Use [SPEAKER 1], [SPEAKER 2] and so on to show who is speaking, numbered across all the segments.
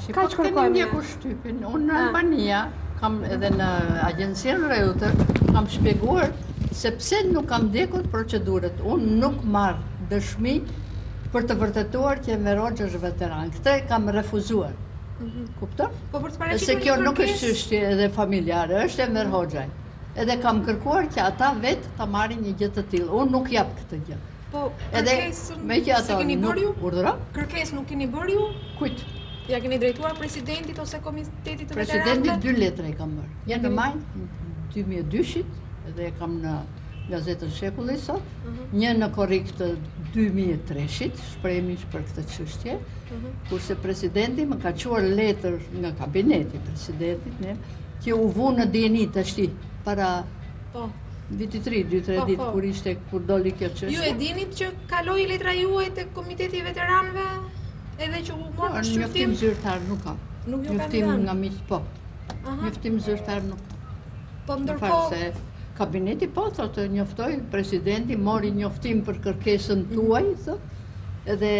[SPEAKER 1] Tash
[SPEAKER 2] Ka që kërkojmë
[SPEAKER 1] një kushtypin. Unë në Albania, kam edhe në agjenciën Reuters, kam shpjeguar se pse nuk kam ndjekur procedurët. Unë nuk marr dëshmi për të vërtetuar që Enver Hoxha është veteran. Këtë kam refuzuar. Kupton?
[SPEAKER 3] Po për të
[SPEAKER 1] Se
[SPEAKER 3] paraqitur
[SPEAKER 1] kjo
[SPEAKER 3] një
[SPEAKER 1] nuk është
[SPEAKER 3] kërkesë.
[SPEAKER 1] çështje edhe familjare, është Enver Hoxha. Edhe kam kërkuar që ata vetë ta marrin një gjë të tillë. Unë nuk jap këtë gjë.
[SPEAKER 3] Po
[SPEAKER 1] Edhe
[SPEAKER 3] kërkesën
[SPEAKER 1] me që
[SPEAKER 3] se
[SPEAKER 1] ata
[SPEAKER 3] keni bërë ju?
[SPEAKER 1] nuk urdhëro,
[SPEAKER 3] Kërkesë nuk keni bërë ju?
[SPEAKER 1] kujt?
[SPEAKER 3] Ja keni drejtuar presidentit ose komitetit të
[SPEAKER 1] Presidenti
[SPEAKER 3] veteranëve?
[SPEAKER 1] 2 letra i kam bërë. Një në maj 2002-shit, edhe e kam në Gazetën Shekulli sot, një në korrik të 2003-shit, shprehemi për këtë çështje, kurse presidenti më ka quar letër nga kabineti i presidentit, që u vu në dieni tash para
[SPEAKER 3] Po.
[SPEAKER 1] vitit 3, 2-3 ditë kur doli kjo çështje.
[SPEAKER 3] Ju e dinit që kaloi letra juaj te komiteti i veteranëve edhe që u mor për
[SPEAKER 1] Njoftim
[SPEAKER 3] shqyrtim?
[SPEAKER 1] zyrtar nuk kam.
[SPEAKER 3] Nuk ju kanë
[SPEAKER 1] Njoftim
[SPEAKER 3] dhënë.
[SPEAKER 1] nga miq, po.
[SPEAKER 3] Aha.
[SPEAKER 1] Njoftim zyrtar nuk kam.
[SPEAKER 3] Po
[SPEAKER 1] Në
[SPEAKER 3] ndërkohë
[SPEAKER 1] se kabineti po thotë njoftoi presidenti, mori njoftim për kërkesën tuaj, thotë, edhe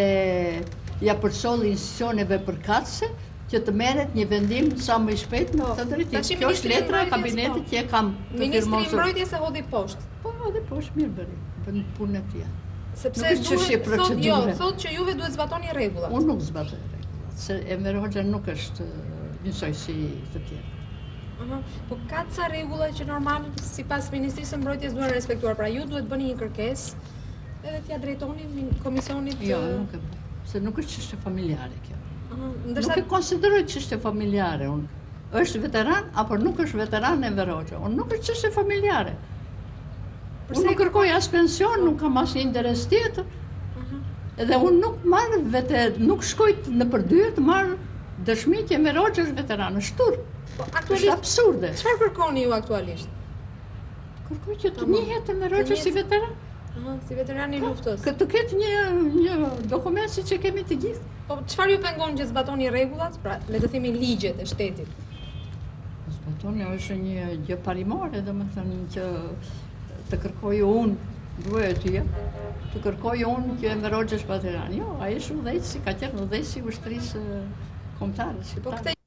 [SPEAKER 1] ja përsolli institucioneve përkatëse që të merret një vendim sa më i shpejt në këtë drejtim.
[SPEAKER 3] tashi
[SPEAKER 1] Kjo është
[SPEAKER 3] Ministri i
[SPEAKER 1] letra e
[SPEAKER 3] Mbrojtjes,
[SPEAKER 1] kabinetit që e kam të
[SPEAKER 3] Ministri i
[SPEAKER 1] firmosur.
[SPEAKER 3] Mbrojtjes e hodhi poshtë.
[SPEAKER 1] Po, edhe po është mirë bëri, bën punën e tij.
[SPEAKER 3] Sepse
[SPEAKER 1] Nuk është çështje
[SPEAKER 3] duhet, thotë,
[SPEAKER 1] procedure.
[SPEAKER 3] thotë që juve duhet zbatoni rregullat.
[SPEAKER 1] Unë nuk zbatoj rregullat, se Enver Hoxha nuk është njësoj si të tjerë.
[SPEAKER 3] Aha. Po ka ca rregulla që normal sipas Ministrisë së Mbrojtjes duhen respektuar. Pra ju duhet bëni një kërkesë edhe t'ia drejtoni komisionit.
[SPEAKER 1] Jo, nuk e bëj, se nuk është çështje familjare kjo.
[SPEAKER 3] Aha,
[SPEAKER 1] Nuk
[SPEAKER 3] ndërsa
[SPEAKER 1] e konsideroj çështje familjare unë. Është veteran apo nuk është veteran Enver Hoxha? Unë nuk është çështje familjare. Unë nuk kërkoj as pension, nuk kam as një interes tjetër. Edhe unë nuk marr nuk shkoj në përdyer të marr dëshmi që Enver Hoxha është veteran, është turp.
[SPEAKER 3] po,
[SPEAKER 1] Është
[SPEAKER 3] aktualisht
[SPEAKER 1] absurde.
[SPEAKER 3] çfarë kërkoni ju aktualisht?
[SPEAKER 1] Kërkoj që të njihet Enver Hoxha si veteran.
[SPEAKER 3] Aha, si veteran i luftës.
[SPEAKER 1] Të ketë një dokument si që kemi të gjithë.
[SPEAKER 3] Po çfarë ju pengon që zbatoni rregullat? Pra, le të themi ligjet e shtetit.
[SPEAKER 1] Zbatoni është një gjë parimore, domethënë që të kërkoj unë, duhet e tyja, të kërkoj unë që Enver Hoxha është veteran. Jo, ai është udhëheqës, ka qenë udhëheqës i ushtrisë kombëtare
[SPEAKER 3] Po
[SPEAKER 1] shqiptare.
[SPEAKER 3] këtë